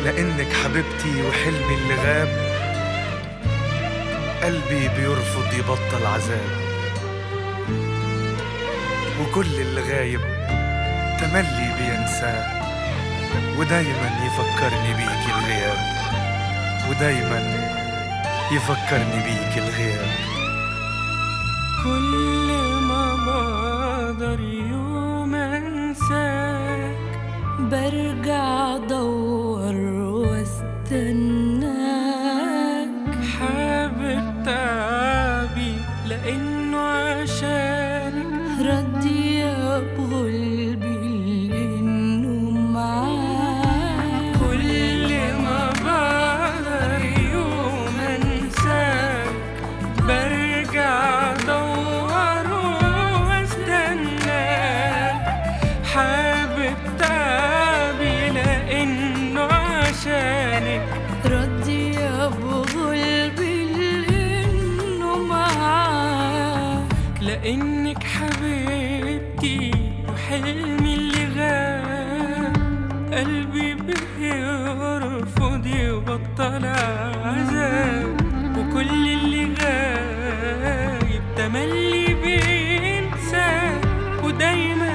لأنك حبيبتي وحلمي اللي غاب، قلبي بيرفض يبطل عذاب، وكل اللي غايب تملي بينساه، ودايما يفكرني بيك الغياب، ودايما يفكرني بيك الغياب. كل ما بقدر يوم انساك برجع ادور واستناك، حابب تعبي لانه عشانك، ردي ابغى بانه معاك. كل ما بقدر يوم انساك برجع ادور واستناك، حابب تعبي لانه عشانك، ردي ابغى بانه معاك. لانك حبيبتي وحلمي اللي غاب، قلبي بيرفض يبطل عذاب، وكل اللي غايب تملي بينسى، ودايما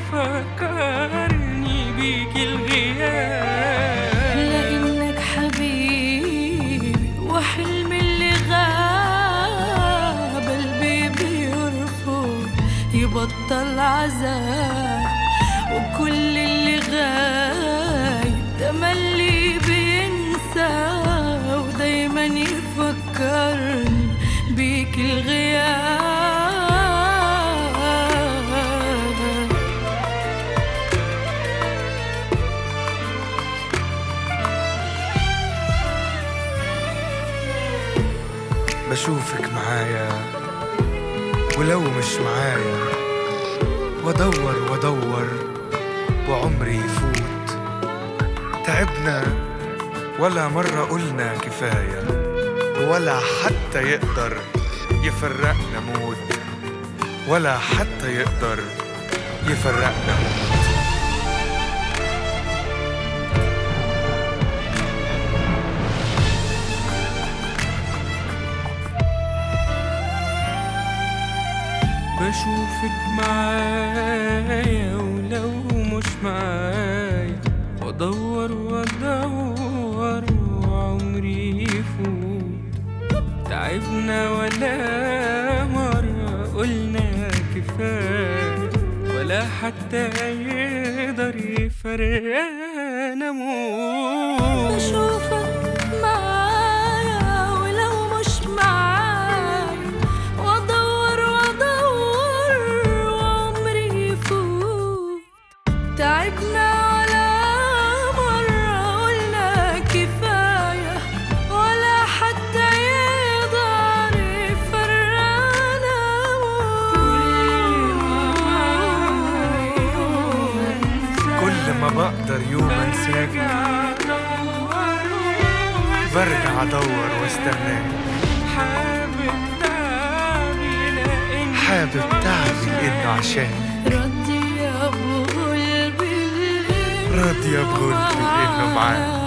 يفكرني بيك الغياب. لانك حبيبي وحلمي اللي غاب، قلبي بيرفض يبطل عذاب، وكل اللي غايب تملي بينسى، ودايما يفكرني بيك الغياب. بشوفك معايا ولو مش معايا، وادور وادور وعمري يفوت، تعبنا ولا مرة قلنا كفاية، ولا حتى يقدر يفرقنا موت، ولا حتى يقدر يفرقنا موت. بشوفك معايا ولو مش معايا، وادور وادور وعمري يفوت، تعبنا ولا مرة قلنا كفاية، ولا حتى يقدر يفرقنا موت. بشوفك معايا ولو مش معايا، وادور وادور وعمري يفوت، تعبنا ولا مرة قلنا كفاية، ولا حتى يقدر يفرقنا كل ما بقدر يوم انساك برجع ادور واستناك، حابب تعبي لانه عشانك، ردي ابغى راضي ابغى لانه معاك.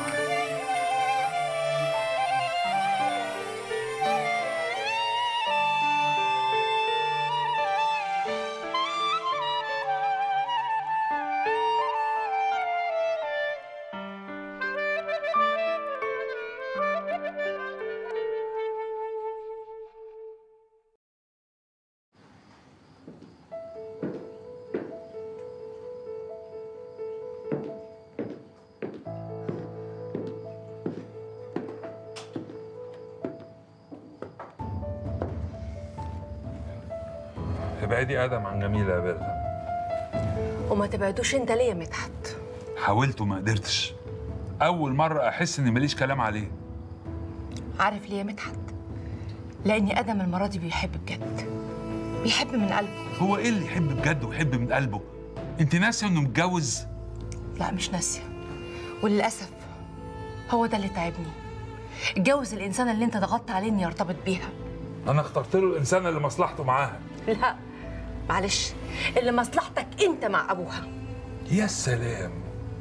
ابعدي ادم عن جميله يا بيرتا. وما تبعدوش انت ليه يا مدحت؟ حاولت وما قدرتش. اول مره احس اني ماليش كلام عليه. عارف ليه يا مدحت؟ لاني ادم المره دي بيحب بجد، بيحب من قلبه. هو ايه اللي يحب بجد ويحب من قلبه؟ انت ناسيه انه متجوز؟ لا مش ناسيه، وللاسف هو ده اللي تعبني. اتجوز الانسانه اللي انت ضغطت عليه اني يرتبط بيها. انا اخترت له الانسانه اللي مصلحته معاها. لا معلش، اللي مصلحتك انت مع ابوها. يا سلام،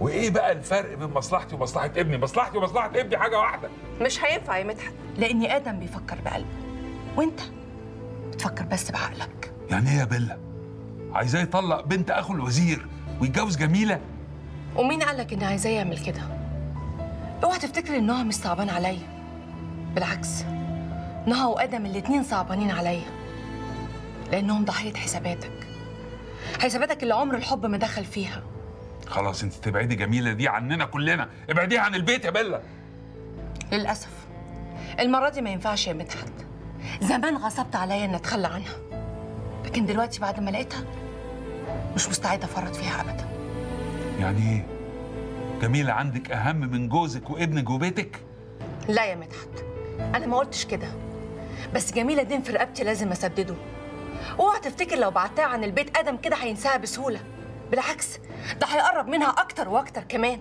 وايه بقى الفرق بين مصلحتي ومصلحه ابني؟ مصلحتي ومصلحه ابني حاجه واحده. مش هينفع يا مدحت، لأن آدم بيفكر بقلبه وأنت بتفكر بس بعقلك. يعني ايه يا بيلا؟ عايزاه يطلق بنت اخو الوزير ويتجوز جميله؟ ومين قالك إني عايزاه يعمل كده؟ اوعى تفتكر إن نهى مش صعبان عليا، بالعكس نهى وآدم الاتنين صعبانين عليا، لأنهم ضحية حساباتك اللي عمر الحب ما دخل فيها. خلاص انت تبعدي جميله دي عننا كلنا، ابعديها عن البيت يا بيلا. للأسف المرة دي ما ينفعش يا مدحت. زمان غصبت عليا إن أتخلى عنها، لكن دلوقتي بعد ما لقيتها مش مستعدة أفرط فيها أبدا. يعني ايه؟ جميله عندك أهم من جوزك وابنك وبيتك؟ لا يا مدحت، أنا ما قلتش كده، بس جميلة دين في رقبتي لازم أسدده. اوعى تفتكر لو بعدتها عن البيت آدم كده هينساها بسهولة، بالعكس ده هيقرب منها أكتر وأكتر كمان.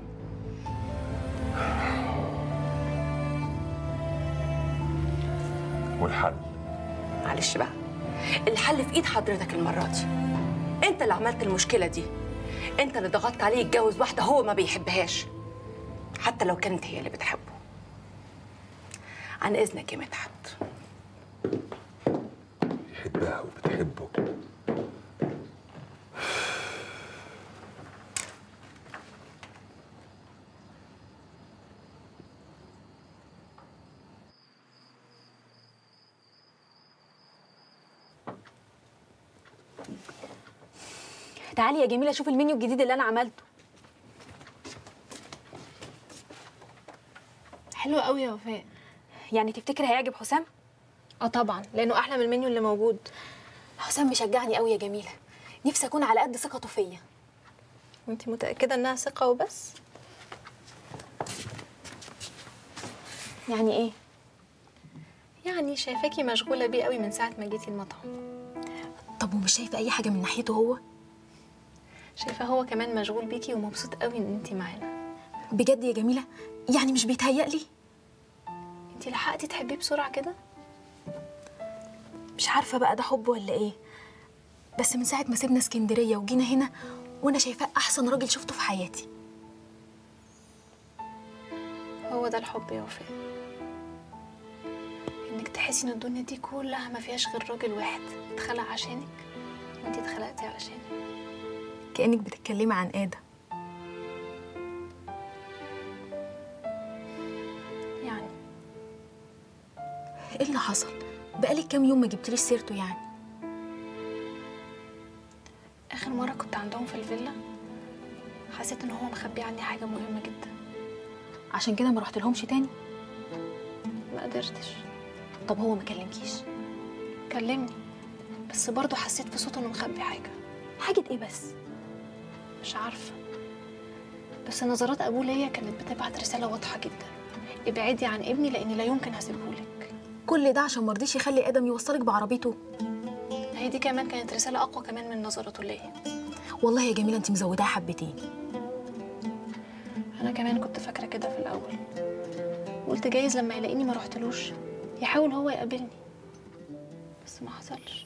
والحل؟ معلش بقى، الحل في إيد حضرتك المرة دي. أنت اللي عملت المشكلة دي، أنت اللي ضغطت عليه يتجوز واحدة هو ما بيحبهاش، حتى لو كانت هي اللي بتحبه. عن إذنك يا مدحت. يحبها وبتحبه. تعالي يا جميلة شوفي المنيو الجديد اللي أنا عملته. حلو قوي يا وفاء. يعني تفتكري هيعجب حسام؟ اه طبعا، لانه احلى من المنيو اللي موجود. حسام مشجعني قوي يا جميلة، نفسي أكون على قد ثقته فيا. انت متأكدة انها ثقة وبس؟ يعني إيه؟ يعني شايفاكي مشغولة بيه قوي من ساعة ما جيتي المطعم. طب ومش شايفة أي حاجة من ناحيته هو؟ شايفاه هو كمان مشغول بيكي ومبسوط قوي ان انت معانا. بجد يا جميلة؟ يعني مش بيتهيألي؟ انت لحقتي تحبيه بسرعة كده؟ مش عارفة بقى ده حب ولا إيه، بس من ساعة ما سيبنا اسكندرية وجينا هنا وأنا شايفاه أحسن راجل شفته في حياتي. هو ده الحب يا وفاء، انك تحسي ان الدنيا دي كلها ما فيهاش غير راجل واحد اتخلق عشانك وانت اتخلقتي علشانه. كأنك بتتكلمي عن آدم. يعني إيه اللي حصل؟ بقالك كام يوم ما جبتليش سيرته يعني. اخر مرة كنت عندهم في الفيلا حسيت ان هو مخبي عني حاجة مهمة جدا، عشان كده ما رحت لهمش تاني؟ ما قدرتش. طب هو ما كلمكيش؟ كلمني، بس برضه حسيت في صوته انه مخبي حاجة. حاجة إيه بس؟ مش عارفة، بس نظرات ابوه ليا كانت بتبعت رسالة واضحة جدا: ابعدي عن ابني لاني لا يمكن هسيبهولك. كل ده عشان مرضيش يخلي آدم يوصلك بعربيته؟ هي دي كمان كانت رسالة اقوى كمان من نظراته ليا. والله يا جميلة انت مزوداها حبتين. انا كمان كنت فاكرة كده في الاول، قلت جايز لما يلاقيني ما رحتلوش يحاول هو يقابلني، بس ما حصلش.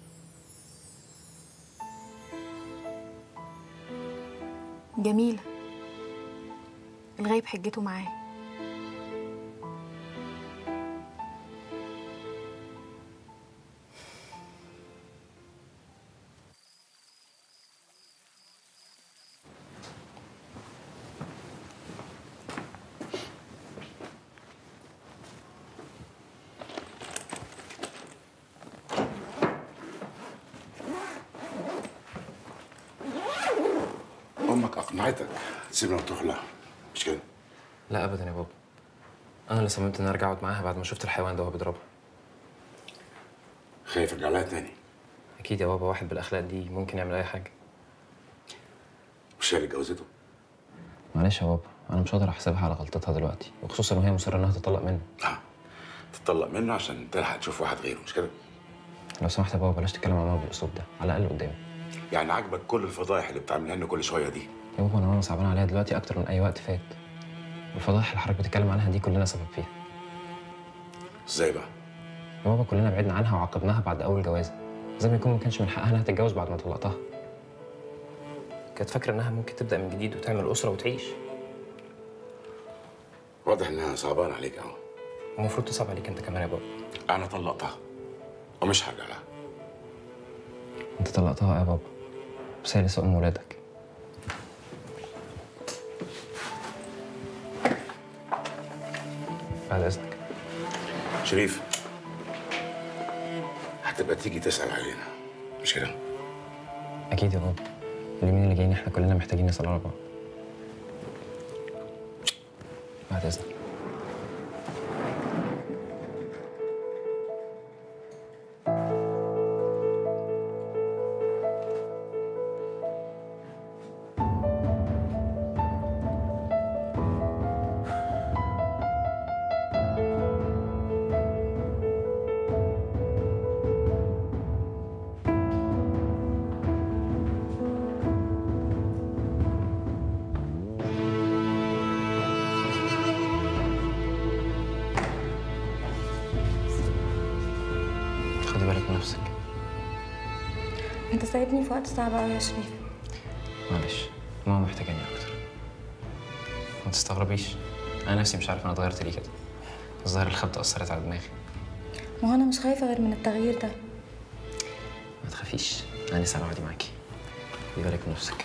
جميلة الغايب حجته معاه. امك اقنعتك تسيبنا وتروح لها، مش كده؟ لا ابدا يا بابا، انا اللي صممت اني ارجع اقعد معاها بعد ما شفت الحيوان ده وهو بيضربها. خايف ارجع لها تاني؟ اكيد يا بابا، واحد بالاخلاق دي ممكن يعمل اي حاجه. مش هي اللي اتجوزته؟ معلش يا بابا، انا مش هقدر احسبها على غلطتها دلوقتي، وخصوصا وهي مصره انها تطلق منه. تتطلق منه عشان تلحق تشوف واحد غيره، مش كده؟ لو سمحت يا بابا بلاش تتكلم عن ماما بالاسلوب ده، على الاقل قدامي. يعني عاجبك كل الفضايح اللي بتعملها لنا كل شويه دي؟ يا بابا انا ماما صعبانه عليها دلوقتي اكتر من اي وقت فات، والفضايح اللي حضرتك بتتكلم عنها دي كلنا سبب فيها. ازاي بقى؟ يا بابا كلنا بعدنا عنها وعاقبناها بعد اول جوازه، زي ما يكون ما كانش من حقها انها تتجوز بعد ما طلقتها. كانت فاكره انها ممكن تبدا من جديد وتعمل اسره وتعيش، واضح انها صعبان عليك قوي. المفروض تصعب عليك انت كمان يا بابا. انا طلقتها ومش هرجع لها. انت طلقتها يا بابا، بس هي لسه ام ولادك. بعد اذنك. شريف، هتبقى تيجي تسأل علينا مش كده؟ اكيد يا بابا، اليومين اللي جايين احنا كلنا محتاجين نسال على بعض. بعد اذنك. خدي بالك من نفسك. انت سايبني في وقت صعب قوي يا شريف. معلش، ماما محتاجاني اكتر. ما تستغربيش، انا نفسي مش عارف انا اتغيرت ليه كده. الظاهر الخبطه اثرت على دماغي. ما هو انا مش خايفه غير من التغيير ده. ما تخافيش، انا لسه لوحدي معاكي. خدي بالك من نفسك.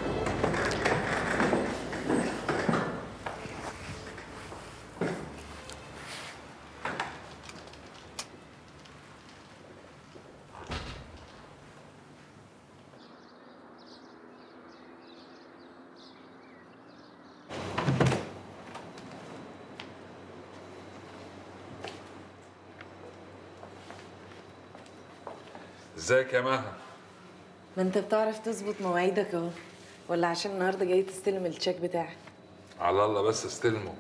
ازيك يا مها؟ ما انت بتعرف تظبط مواعيدك اهو، ولا عشان النهارده جاي تستلم التشيك بتاعك؟ على الله بس استلمه.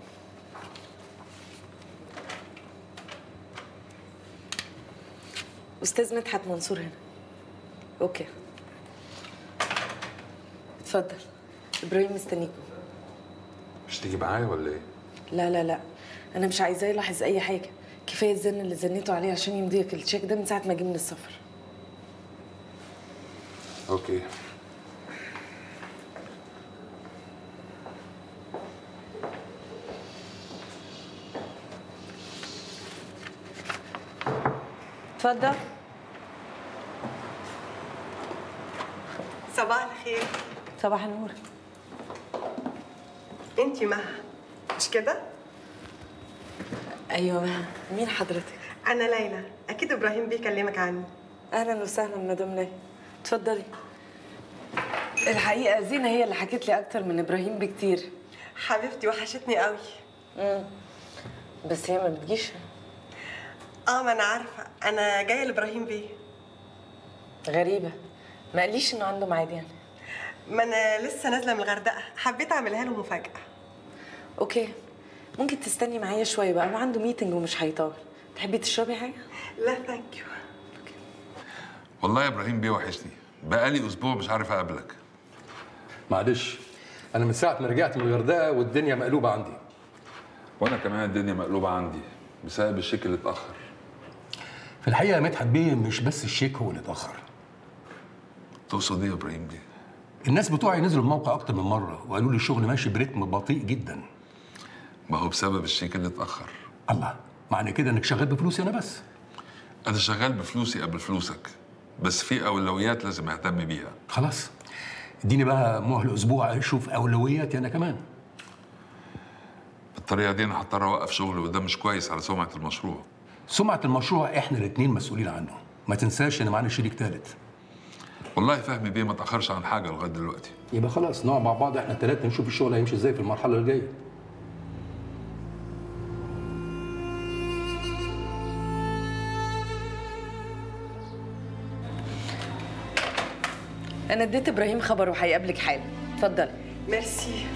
استاذ مدحت منصور هنا. اوكي اتفضل، ابراهيم مستنيكم. مش تيجي معايا ولا ايه؟ لا لا لا، انا مش عايزاه يلاحظ اي حاجه، كفايه الزن اللي زنيته عليه عشان يمضيك التشيك ده من ساعه ما جه من السفر. اوكي. اتفضل. صباح الخير. صباح النور. انتي مها مش كده؟ ايوه مها. مين حضرتك؟ انا ليلى، اكيد ابراهيم بيكلمك عني. اهلا وسهلا مدام ليلى، اتفضلي. الحقيقه زينه هي اللي حكت لي اكتر من ابراهيم بكتير. حبيبتي وحشتني قوي. بس هي ما بتجيش. ما انا عارفه، انا جايه لابراهيم بيه. غريبه، ما قاليش انه عنده ميعاد يعني. ما انا لسه نازله من الغردقه، حبيت اعملها له مفاجاه. اوكي، ممكن تستني معايا شويه بقى، هو عنده ميتنج ومش هيطول. تحبي تشربي حاجه؟ لا ثانك يو. والله يا ابراهيم بيه وحشني، بقالي اسبوع مش عارف اقابلك. معلش، انا من ساعه ما رجعت من الغردقه والدنيا مقلوبه عندي. وانا كمان الدنيا مقلوبه عندي بسبب الشيك اللي اتاخر. في الحقيقه مدحت بيه مش بس الشيك هو اللي اتاخر. تقصد ايه يا ابراهيم بيه؟ الناس بتوعي نزلوا الموقع اكتر من مره وقالوا لي الشغل ماشي برتم بطيء جدا. ما هو بسبب الشيك اللي اتاخر. الله، معنى كده انك شغال بفلوسي انا بس؟ انا شغال بفلوسي قبل فلوسك، بس في اولويات لازم اهتم بيها. خلاص، اديني بقى مهل اسبوع اشوف اولوياتي انا كمان. بالطريقه دي انا هضطر اوقف شغل وده مش كويس على سمعه المشروع. سمعه المشروع احنا الاثنين مسؤولين عنه، ما تنساش ان معانا شريك ثالث. والله فهمي بيه ما تاخرش عن حاجه لغايه دلوقتي. يبقى خلاص نقعد مع بعض احنا الثلاثه نشوف الشغل هيمشي ازاي في المرحله اللي جايه. انا اديت ابراهيم خبر وهيقابلك حالا. اتفضلي. ميرسي.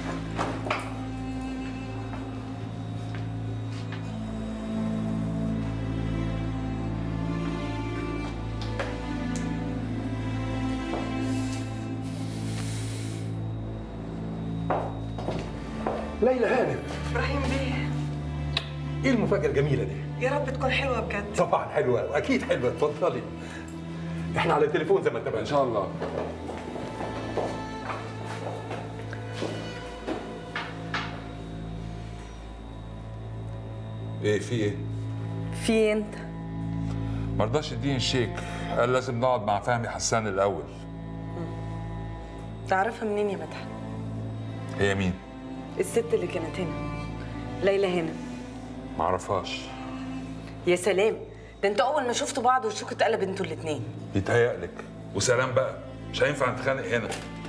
ليلى هانم. ابراهيم بيه. ايه المفاجاه الجميله دي؟ يا رب تكون حلوه بجد. طبعا حلوه واكيد حلوه، اتفضلي. احنا على التليفون زي ما اتفقنا. ان شاء الله. ايه في ايه؟ في انت مرضاش يديني الشيك، قال لازم نقعد مع فهمي حسان الاول. تعرفها منين يا مدحت؟ هي مين؟ الست اللي كانت هنا، ليلى هنا. معرفهاش. يا سلام، ده انتوا اول ما شفتوا بعض وشكوا اتقلب انتوا الاتنين. يتهيألك، وسلام بقى، مش هينفع نتخانق هنا.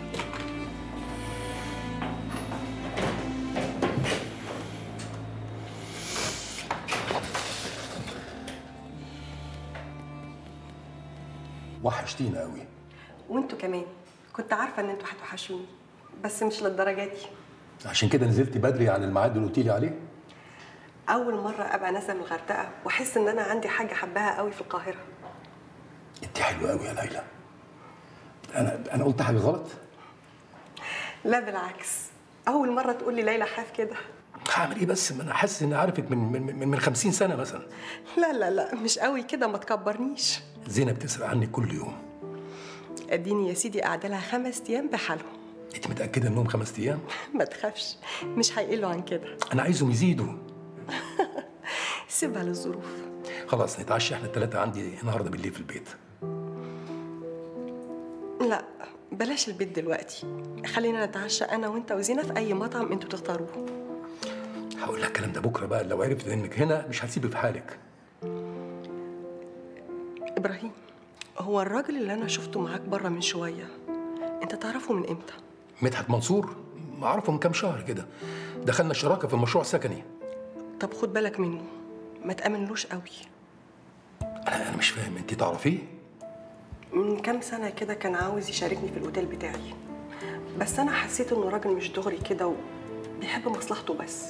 وحشتينا قوي. وانتوا كمان، كنت عارفه ان انتوا هتوحشوني بس مش للدرجه دي. عشان كده نزلت بدري عن الميعاد اللي قلتي لي عليه. اول مره ابقى نازله من الغردقه واحس ان انا عندي حاجه حباها قوي في القاهره. انت حلوه قوي يا ليلى. انا قلت حاجه غلط؟ لا بالعكس، اول مره تقول لي ليلى حاف كده. هعمل ايه بس؟ ما انا حاسس اني عارفك من 50 سنه مثلا. لا لا لا مش قوي كده، ما تكبرنيش. زينب بتسرق عنك كل يوم. اديني يا سيدي قاعده لها 5 ايام بحالهم. انت متاكده انهم 5 ايام؟ ما تخافش، مش هيقلوا عن كده. انا عايزهم يزيدوا. سيبها للظروف. خلاص نتعشى احنا الثلاثه عندي النهارده بالليل في البيت. لا بلاش البيت دلوقتي، خلينا نتعشى انا وانت وزينة في اي مطعم انتوا تختاروه. هقول لك الكلام ده بكره بقى، لو عرفت انك هنا مش هتسيبي في حالك. ابراهيم، هو الراجل اللي انا شفته معاك بره من شويه انت تعرفه من امتى؟ مدحت منصور، اعرفه من كام شهر كده، دخلنا شراكه في مشروع سكني. طب خد بالك منه، ما تامنلوش قوي. انا مش فاهم، انت تعرفيه؟ من كام سنه كده كان عاوز يشاركني في الاوتيل بتاعي، بس انا حسيت انه راجل مش دغري كده وبيحب مصلحته بس.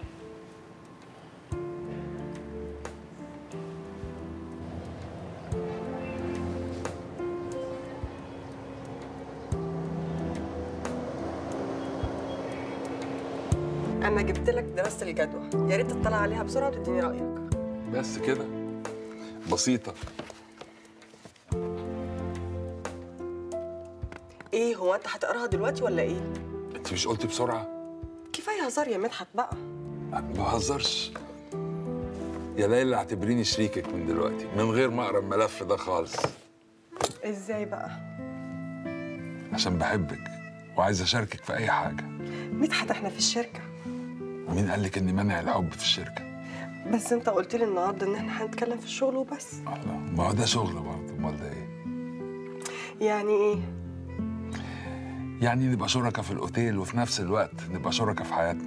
أنا جبت لك دراسة الجدوى، يا ريت تطلع عليها بسرعة وتديني رأيك. بس كده؟ بسيطة. إيه هو أنت هتقراها دلوقتي ولا إيه؟ أنت مش قلتي بسرعة؟ كفاية هزار يا مدحت بقى. ما بهزرش. يا ليلى اعتبريني شريكك من دلوقتي، من غير ما أقرا الملف ده خالص. إزاي بقى؟ عشان بحبك وعايز أشاركك في أي حاجة. مدحت إحنا في الشركة. مين قال لك إني مانع الحب في الشركة؟ بس أنت قلت لي النهارده إن إحنا هنتكلم في الشغل وبس. الله، ما هو ده شغل برضه، أمال ده إيه؟ يعني إيه؟ يعني نبقى شركاء في الأوتيل وفي نفس الوقت نبقى شركاء في حياتنا.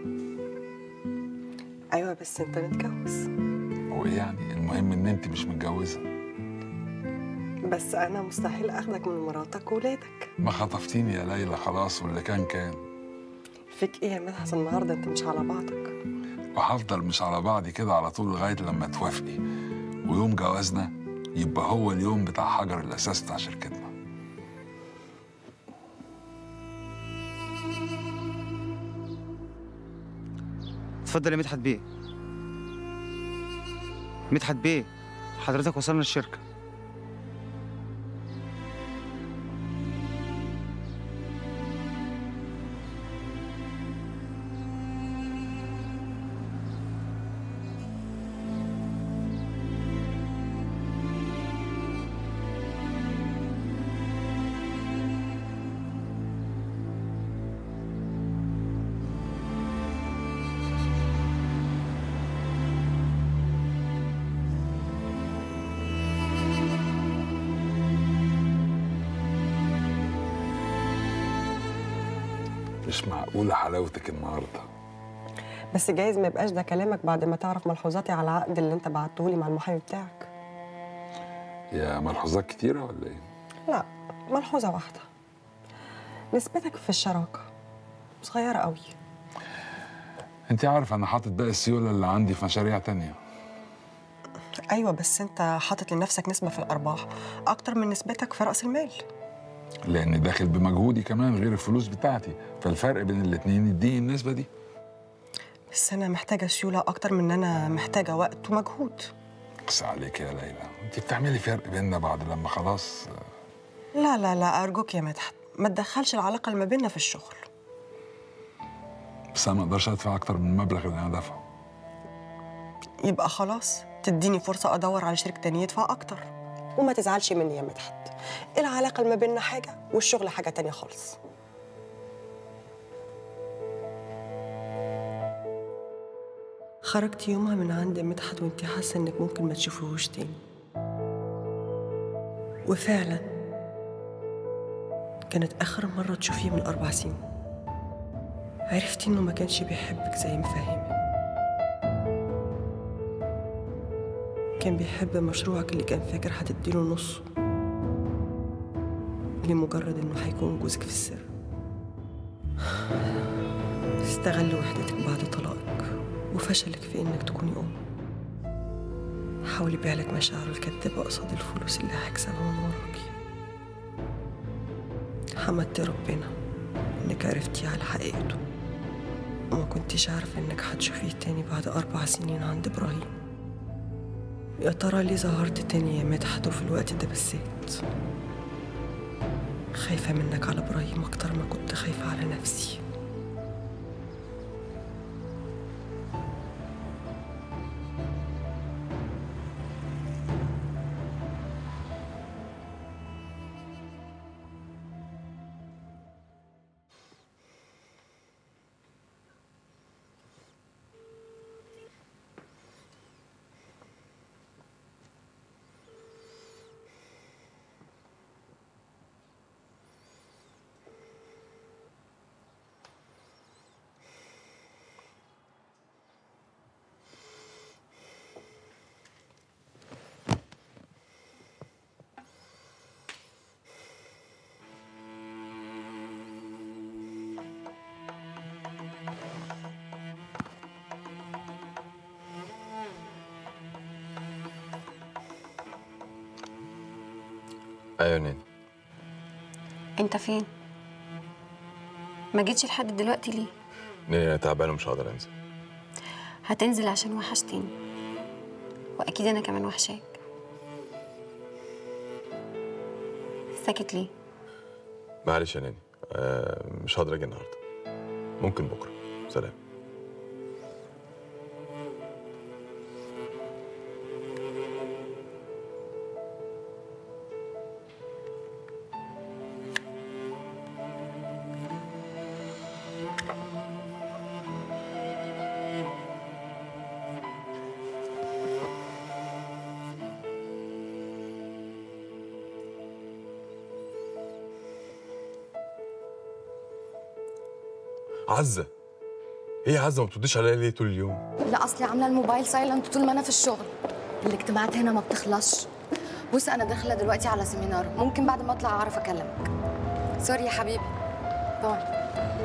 أيوه بس أنت متجوز. هو إيه يعني؟ المهم إن أنت مش متجوزة. بس أنا مستحيل أخدك من مراتك وولادك. ما خطفتيني يا ليلى خلاص، واللي كان. فيك إيه يا مدحت النهارده؟ أنت مش على بعضك. وهفضل مش على بعضي كده على طول لغاية لما توافقي، ويوم جوازنا يبقى هو اليوم بتاع حجر الأساس بتاع شركتنا. اتفضل يا مدحت بيه. مدحت بيه، حضرتك وصلنا الشركة. مش معقولة حلاوتك النهارده. بس جايز ما يبقاش ده كلامك بعد ما تعرف ملحوظاتي على العقد اللي أنت بعتهولي مع المحامي بتاعك. يا ملحوظات كتيرة ولا إيه؟ لا، ملحوظة واحدة. نسبتك في الشراكة صغيرة قوي. أنت عارفة أنا حاطط باقي السيولة اللي عندي في مشاريع تانية. أيوة بس أنت حاطط لنفسك نسبة في الأرباح أكتر من نسبتك في رأس المال. لأني داخل بمجهودي كمان غير الفلوس بتاعتي، فالفرق بين الاتنين يديني النسبة دي. بس أنا محتاجة سيولة أكتر من إن أنا محتاجة وقت ومجهود. بس عليك يا ليلى، أنت بتعملي فرق بيننا بعد لما خلاص. لا لا لا أرجوك يا مدحت، ما تدخلش العلاقة اللي ما بيننا في الشغل. بس أنا ما أقدرش أدفع أكتر من المبلغ اللي أنا دافعه. يبقى خلاص تديني فرصة أدور على شريك تاني يدفع أكتر. وما تزعلش مني يا مدحت، العلاقة اللي ما بيننا حاجة والشغل حاجة تانية خالص. خرجت يومها من عند مدحت وانتي حاسة انك ممكن ما تشوفيهوش تاني، وفعلا كانت آخر مرة تشوفيه من 4 سنين. عرفتي إنه ما كانش بيحبك زي ما فاهمة، كان بيحب مشروعك اللي كان فاكر هتديله نصه لمجرد إنه هيكون جوزك في السر. استغل وحدتك بعد طلاقك وفشلك في إنك تكوني أم. حاول يبيع لك مشاعره الكدابة قصاد الفلوس اللي هيكسبها من وراكي. حمدت ربنا إنك عرفتي على حقيقته وما كنتش عارفة إنك هتشوفيه تاني بعد 4 سنين عند إبراهيم. يا ترى ليه ظهرت تاني يا مدحت وفي الوقت ده بالذات؟ خايفة منك على إبراهيم أكتر ما كنت خايفة على نفسي. ايوه ناني. انت فين؟ ما جيتش لحد دلوقتي ليه؟ ناني انا تعبان ومش هقدر انزل. هتنزل عشان وحشتني، واكيد انا كمان وحشاك. ساكت ليه؟ معلش يا ناني، مش هقدر اجي النهارده، ممكن بكره. سلام. عزة، ايه يا عزة ما بترديش عليا ليه طول اليوم؟ لا اصلي عامله الموبايل سايلنت طول ما انا في الشغل. الاجتماعات هنا ما بتخلصش. بص انا داخله دلوقتي على سيمينار، ممكن بعد ما اطلع اعرف اكلمك. سوري يا حبيبي. باي.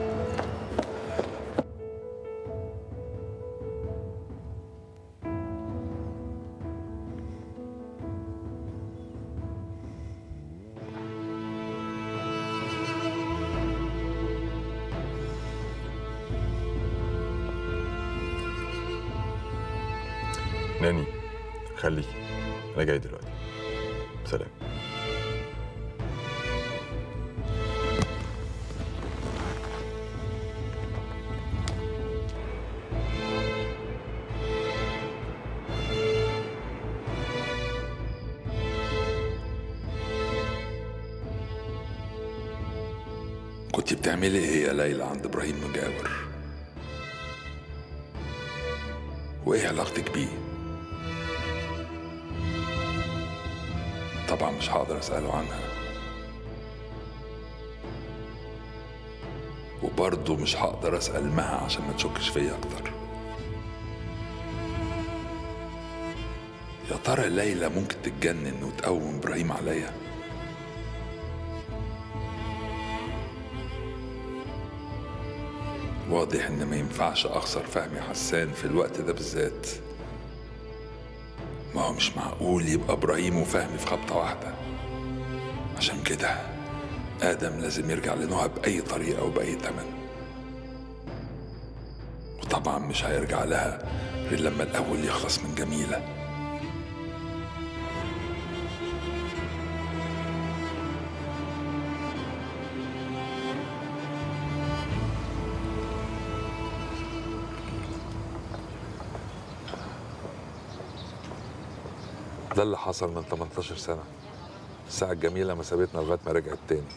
ناني خليكي، انا جاي دلوقتي. سلام. كنت بتعملي ايه يا ليلى عند ابراهيم مجاور؟ وايه علاقتك بيه؟ طبعا مش هقدر اساله عنها، وبرضه مش هقدر اسال مها عشان ما تشكش فيا اكتر. يا ترى ليلى ممكن تتجنن وتقوم ابراهيم عليا؟ واضح ان ما ينفعش اخسر فهمي حسان في الوقت ده بالذات. ما هو مش معقول يبقى ابراهيم وفهمي في خبطه واحده. عشان كده ادم لازم يرجع لنهى باي طريقه وباي ثمن، وطبعا مش هيرجع لها غير لما الاول يخلص من جميله. ده اللي حصل من 18 سنة. الساعة الجميلة ما سابتنا لغاية ما رجعت تاني.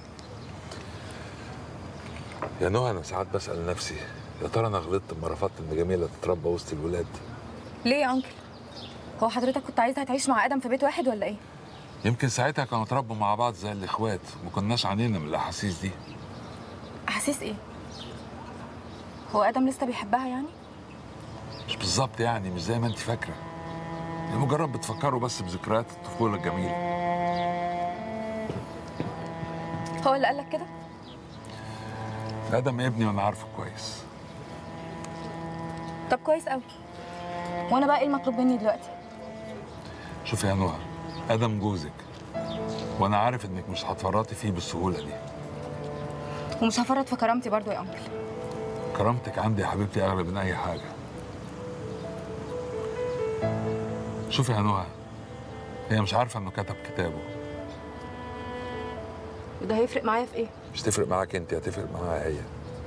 يا نهى أنا ساعات بسأل نفسي يا ترى أنا غلطت لما رفضت إن جميلة تتربى وسط الولاد؟ ليه يا أنكل؟ هو حضرتك كنت عايزها تعيش مع آدم في بيت واحد ولا إيه؟ يمكن ساعتها كانوا اتربوا مع بعض زي الإخوات، ما كناش عانينا من الأحاسيس دي. أحاسيس إيه؟ هو آدم لسه بيحبها يعني؟ مش بالظبط يعني، مش زي ما أنت فاكرة. مجرد بتفكروا بس بذكريات الطفولة الجميلة. هو اللي قالك كده؟ آدم ابني وأنا عارفه كويس. طب كويس قوي. وأنا بقى إيه المطلوب مني دلوقتي؟ شوفي يا نهى، آدم جوزك، وأنا عارف إنك مش هتفرطي فيه بالسهولة دي. ومش هفرط في كرامتي برضو يا أنكل. كرامتك عندي يا حبيبتي أغلى من أي حاجة. شوفي يا نهى، هي مش عارفة إنه كتب كتابه. وده هيفرق معايا في إيه؟ مش تفرق معاك أنت، هتفرق معاها هي.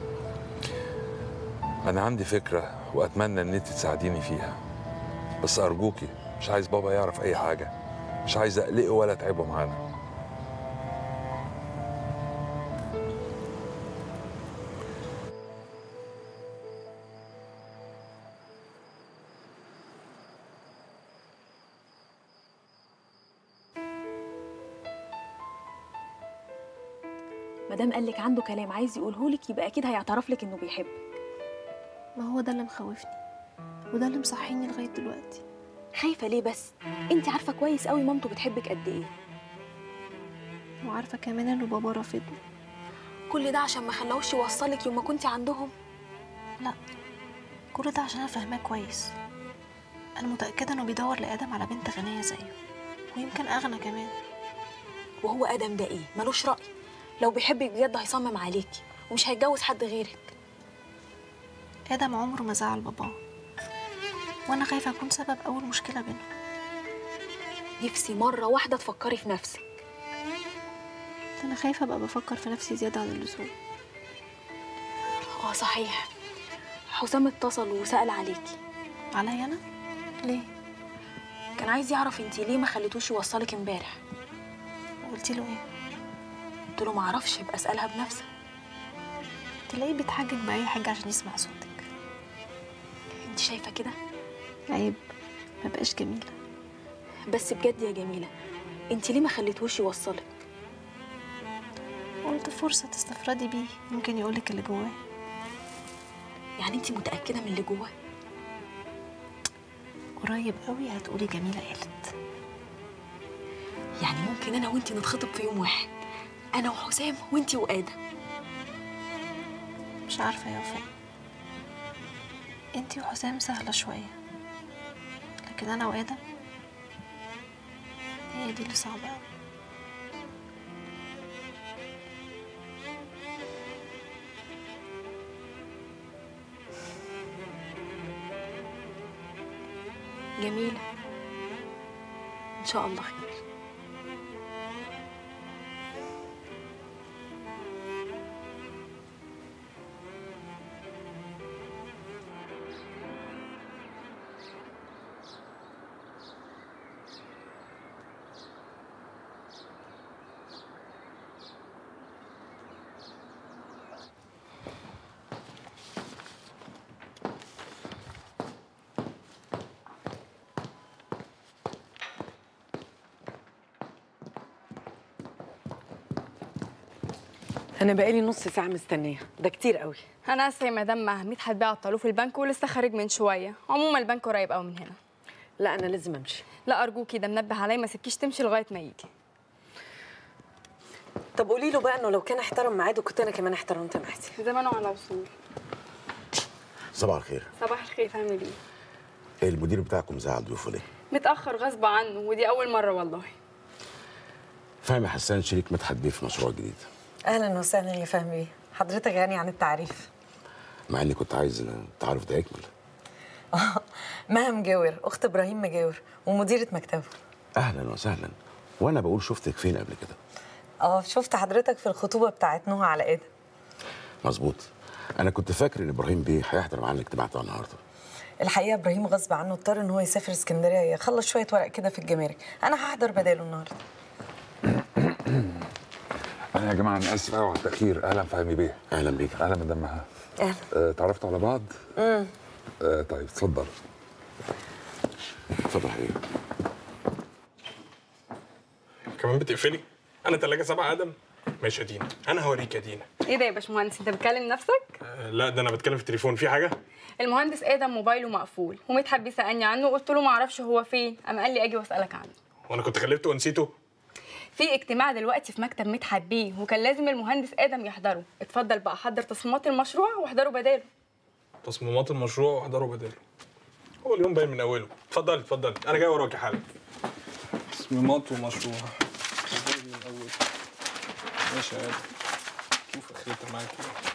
أنا عندي فكرة وأتمنى إن أنت تساعديني فيها، بس أرجوكي مش عايز بابا يعرف أي حاجة، مش عايز أقلقه ولا أتعبه معانا. مادام قالك عنده كلام عايز يقوله لك يبقى اكيد هيعترف لك انه بيحبك. ما هو ده اللي مخوفني وده اللي مصحيني لغايه دلوقتي. خايفه ليه بس؟ انت عارفه كويس قوي مامته بتحبك قد ايه. وعارفه كمان انه بابا رافضني. كل ده عشان ما خلاهوش يوصلك يوم ما كنتي عندهم؟ لا، كل ده عشان انا فاهماه كويس. انا متاكده انه بيدور لادم على بنت غنيه زيه، ويمكن اغنى كمان. وهو ادم ده ايه؟ ملوش راي. لو بيحبك بجد هيصمم عليكي ومش هيتجوز حد غيرك. ادم عمره ما زعل باباه، وانا خايفه اكون سبب اول مشكله بينهم. نفسي مره واحده تفكري في نفسك. انا خايفه ابقى بفكر في نفسي زياده عن اللزوم. صحيح، حسام اتصل وسأل عليكي. عليا انا؟ ليه؟ كان عايز يعرف انتي ليه ما خليتوش يوصلك امبارح. قلتي له ايه؟ قلت له ما اعرفش، يبقى اسالها بنفسك. تلاقيه بيتحجج باي حاجه عشان يسمع صوتك. انت شايفه كده؟ عيب، ما بقاش جميله. بس بجد يا جميله، انت ليه ما خليتوش يوصلك؟ قلت فرصه تستفردي بيه، ممكن يقولك اللي جواه. يعني انت متاكده من اللي جواه؟ قريب قوي هتقولي جميله قالت. يعني ممكن انا وانت نتخطب في يوم واحد، انا وحسام وانت وادم. مش عارفه يا وفاء، انتي وحسام سهله شويه، لكن انا وادم هي دي اللي صعبه قوي. جميله، ان شاء الله خير. انا بقالي نص ساعه مستنيه، ده كتير قوي. انا اسفه يا مدام، مع مدحت بيه عطلوه في البنك ولسه خارج من شويه. عموما البنك قريب قوي من هنا. لا انا لازم امشي. لا ارجوكي، ده منبه عليا ما سيبكيش تمشي لغايه ما يجي. طب قولي له بقى انه لو كان احترم ميعاده كنت انا كمان احترمت ميعادي. زمانه على وصول. صباح الخير. صباح الخير، عامل ايه؟ المدير بتاعكم زعل ضيوفه ليه؟ متاخر غصب عنه، ودي اول مره والله. فهمي حسان شريك مدحت بيه في مشروع جديد. اهلا وسهلا يا فهمي، حضرتك غني عن التعريف. مع اني كنت عايز التعارف ده يكمل. مها مجاور، اخت ابراهيم مجاور ومديره مكتبه. اهلا وسهلا. وانا بقول شفتك فين قبل كده؟ شفت حضرتك في الخطوبه بتاعت نهى على ادم. مظبوط. انا كنت فاكر ان ابراهيم بيه هيحضر معانا الاجتماع بتاع النهارده. الحقيقه ابراهيم غصب عنه اضطر ان هو يسافر اسكندريه يخلص شويه ورق كده في الجمارك. انا هحضر بداله النهارده. انا يا جماعه انا اسف قوي على التاخير. اهلا فهمي بيه. اهلا بيك. اهلا مدام مها. اهلا. تعرفتوا على بعض؟ طيب اتفضل. اتفضل يا حبيبي. كمان بتقفلي؟ انا تلاجة 7 ادم. ماشي يا دينا، انا هوريك يا دينا. ايه ده يا باشمهندس، انت بتكلم نفسك؟ لا ده انا بتكلم في التليفون. في حاجه؟ المهندس ادم موبايله مقفول ومدحت بيسالني عنه وقلت له ما اعرفش هو فين، قام قال لي اجي واسالك عنه. وانا كنت خلفته ونسيته؟ في اجتماع دلوقتي في مكتب مدحت بيه وكان لازم المهندس ادم يحضره. اتفضل بقى حضر تصميمات المشروع واحضروا بداله. تصميمات المشروع واحضروا بداله؟ هو اليوم باين من اوله. اتفضلي اتفضلي، انا جاي وراكي حالا. تصميمات ومشروع من اوله. ماشي يا ادم، شوف اخرتها معاك ايه.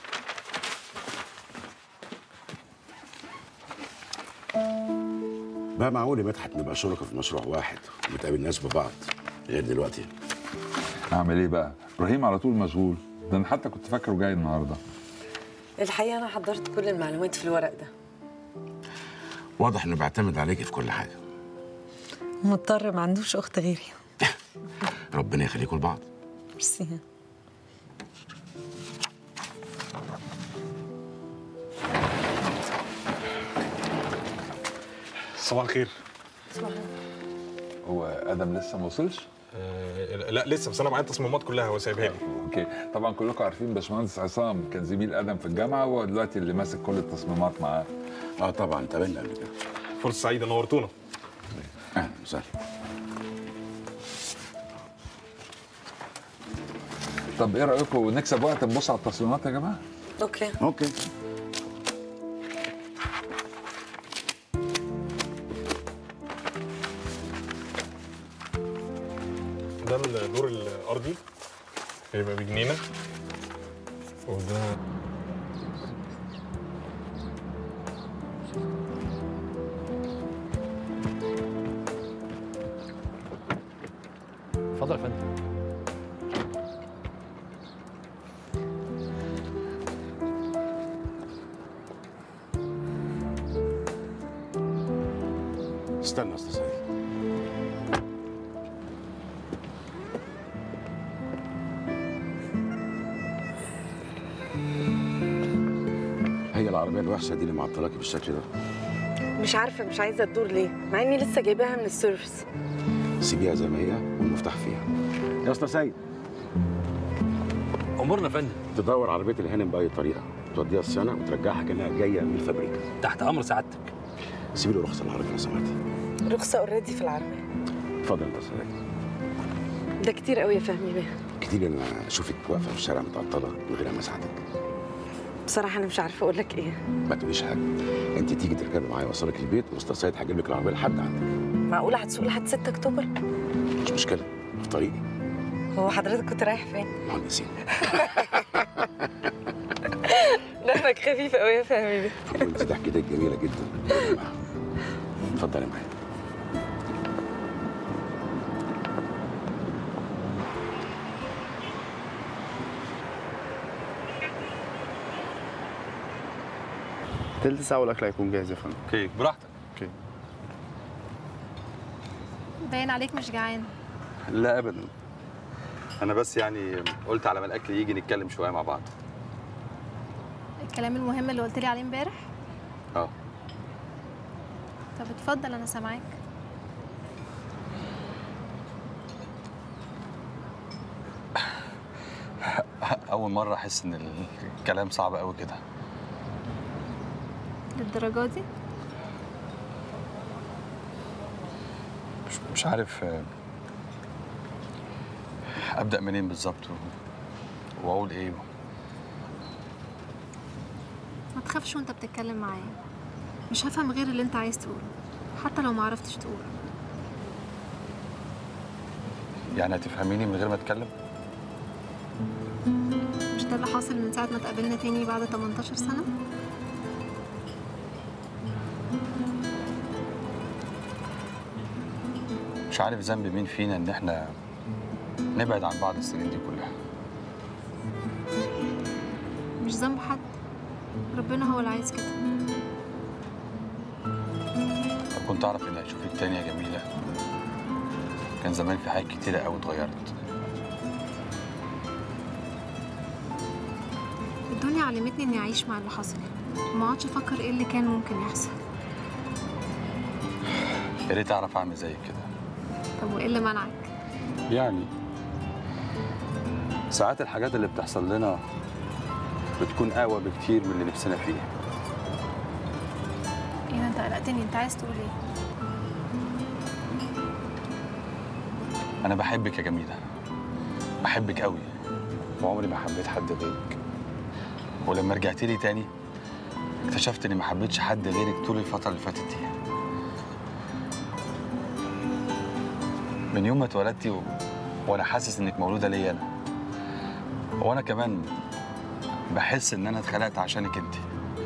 بقى معقول يا مدحت نبقى شركاء في مشروع واحد ونتقابل ناس ببعض غير دلوقتي؟ اعمل ايه بقى؟ ابراهيم على طول مشغول، ده انا حتى كنت فاكره جاي النهارده. الحقيقه انا حضرت كل المعلومات في الورق ده. واضح انه بيعتمد عليكي في كل حاجه. مضطر، ما عندوش اخت غيري. ربنا يخليكم لبعض. ميرسي. صباح الخير. صباح الخير. هو ادم لسه ما وصلش؟ لا لسه، بس انا معايا التصميمات كلها هو سايبها لي. اوكي، طبعا كلكم عارفين باشمهندس عصام كان زميل ادم في الجامعه وهو دلوقتي اللي ماسك كل التصميمات معاه. طبعا اتقابلنا قبل كده. فرصه سعيده، نورتونا. اهلا وسهلا. طب ايه رايكم نكسب وقت نبص على التصميمات يا جماعه؟ اوكي. ده الدور الارضي هيبقى بجنينه، وده اتفضل يا فندم. استنى يا استاذ سعيد. هي العربيه الوحشه دي اللي معطلاكي بالشكل ده؟ مش عارفه، مش عايزه تدور ليه مع اني لسه جايباها من السيرفس. سيبيها زي ما هي والمفتاح فيها. يا استاذ سعيد. امورنا يا فندم. تدور عربيه الهانم باي طريقه، توديها الصيانه وترجعها كانها جايه من الفابريكا. تحت امر سعادتك. سيبي له رخصه العربيه لو سمحتي. رخصه اوريدي في العربيه. اتفضل يا استاذ سعيد. ده كتير قوي يا فهمي بيه. كتير ان اشوفك واقفه في الشارع متعطله من غير ما اساعدك. بصراحه انا مش عارفه اقول لك ايه. ما تقوليش حاجه، انت تيجي تركبي معايا اوصلك البيت واستاذ سعيد هجيب لك العربيه لحد عندك. معقوله هتسوق لحد 6 اكتوبر؟ مش مشكله، في طريقي. هو حضرتك كنت رايح فين؟ مهندسين. دمك خفيف قوي يا فهمي بيه. وانت ضحكتك جميله جدا. اتفضلي معايا. تلت ساعة والأكل هيكون جاهز يا فندم. اوكي براحتك. اوكي. باين عليك مش جعان. لا أبدا. أنا بس يعني قلت على ما الأكل يجي نتكلم شوية مع بعض. الكلام المهم اللي قلت لي عليه امبارح؟ اه. طب اتفضل انا سامعاك. أول مرة أحس إن الكلام صعب قوي كده. للدرجة دي؟ مش عارف أبدأ منين بالظبط وأقول إيه. ما تخافش وانت بتتكلم معايا، مش هفهم غير اللي انت عايز تقوله حتى لو ما عرفتش تقوله. يعني هتفهميني من غير ما أتكلم؟ مش ده اللي حاصل من ساعة ما اتقابلنا تاني بعد 18 سنة؟ مش عارف ذنب مين فينا إن إحنا نبعد عن بعض السنين دي كلها. مش ذنب حد، ربنا هو اللي عايز كده. كنت اعرف اني هشوفك تاني يا جميله كان زمان في حاجات كتيره قوي اتغيرت. الدنيا علمتني اني اعيش مع اللي حصل وما اقعدش افكر ايه اللي كان ممكن يحصل. يا ريت اعرف اعمل زيك كده. طب وايه اللي منعك؟ يعني ساعات الحاجات اللي بتحصل لنا بتكون اقوى بكتير من اللي نفسنا فيه. ايه ده انت قلقتني، انت عايز تقول ايه؟ انا بحبك يا جميله، بحبك قوي وعمري ما حبيت حد غيرك. ولما رجعت لي تاني اكتشفت اني ما حبيتش حد غيرك طول الفتره اللي فاتت دي. من يوم ما اتولدتي وانا حاسس انك مولوده ليا انا، وانا كمان بحس ان انا اتخلقت عشانك انت.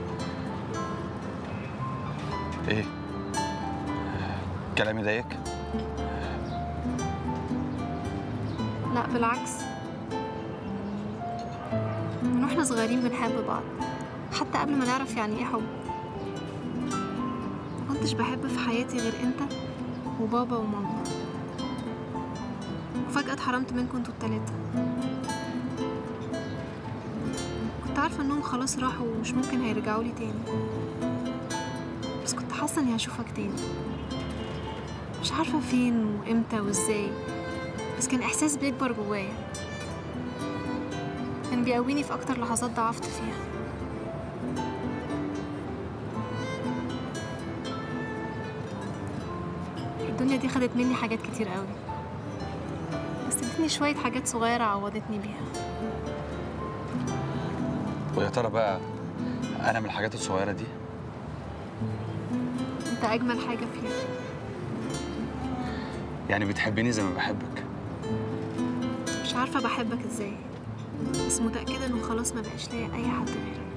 ايه كلامي ضايقك؟ لا بالعكس، من واحنا صغيرين بنحب بعض حتى قبل ما نعرف يعني ايه حب. ما كنتش بحب في حياتي غير انت وبابا وماما، وفجأة اتحرمت منكم انتوا التلاتة. كنت عارفة انهم خلاص راحوا ومش ممكن هيرجعوا لي تاني، بس كنت حاسة اني هشوفك تاني. مش عارفة فين وامتى وازاي، بس كان احساس بيكبر جوايا، كان بيقويني في اكتر لحظات ضعفت فيها. الدنيا دي خدت مني حاجات كتير قوي، بس ادتني شوية حاجات صغيرة عوضتني بيها. ويا ترى بقى انا من الحاجات الصغيره دي؟ انت اجمل حاجة فيها. يعني بتحبيني زي ما بحبك؟ مش عارفة بحبك ازاي، بس متأكدة انه خلاص ما بقاش ليا اي حد غيرك.